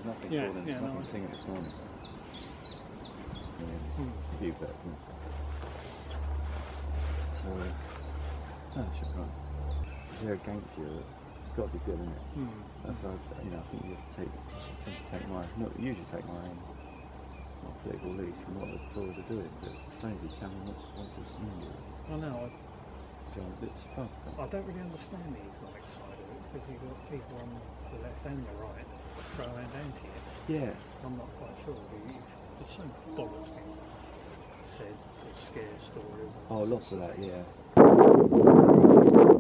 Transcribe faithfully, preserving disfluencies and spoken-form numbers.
nothing Yeah, falling, yeah, nothing no. singing this morning. Yeah, Hmm. a few birds. Yeah. So, no, it should be right. If they're against you, it's got to be good, isn't it? Hmm. That's why, you know, I think you have to take, I tend to take my, not usually take my own, not political leads from what the Tories are doing, but maybe Cameron wants, wants us in India. I know. I, So I'm a bit surprised. I don't really understand the economic side of it because you've got people on the left and the right pro and anti it. Yeah. I'm not quite sure. You- There's so much bollocks being said to scare stories. And Oh, lots of that, yeah.